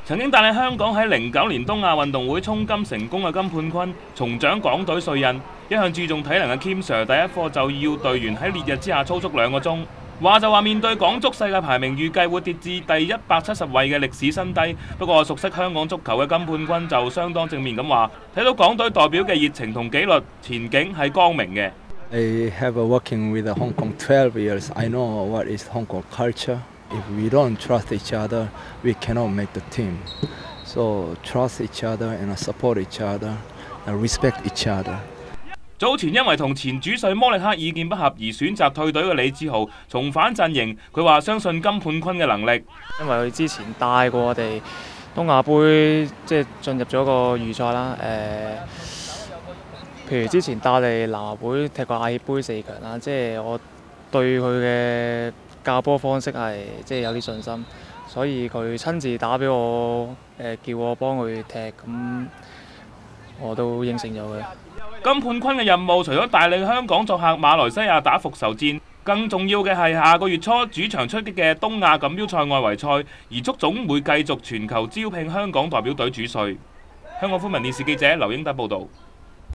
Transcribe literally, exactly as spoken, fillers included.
曾經帶領香港喺零九年東亞運動會衝金成功嘅金判坤，重掌港隊帥印。一向注重體能嘅 Kim Sir， 第一課就要隊員喺烈日之下操足兩個鐘。話就話面對港足世界排名預計會跌至第一百七十位嘅歷史新低，不過熟悉香港足球嘅金判坤就相當正面咁話，睇到港隊代表嘅熱情同紀律，前景係光明嘅。 I have a working with Hong Kong twelve years. I know what is Hong Kong culture. If we don't trust each other, we cannot make the team. So trust each other and support each other and respect each other. 早前因為同前主帥摩力克意見不合而選擇退隊嘅李志豪重返陣營，佢話相信金判坤嘅能力， 因為佢之前帶過我哋東亞杯，即係進入咗個預賽啦。誒、呃，譬如之前帶我哋南華會踢過亞協杯四強啦，即係我對佢嘅教波方式係即係有啲信心，所以佢親自打俾我，誒、呃、叫我幫佢踢，咁我都應承咗佢。 金判坤嘅任務除咗帶領香港作客馬來西亞打復仇戰，更重要嘅係下個月初主場出擊嘅東亞錦標賽外圍賽，而足總會繼續全球招聘香港代表隊主帥。香港寬文電視記者劉英德報導。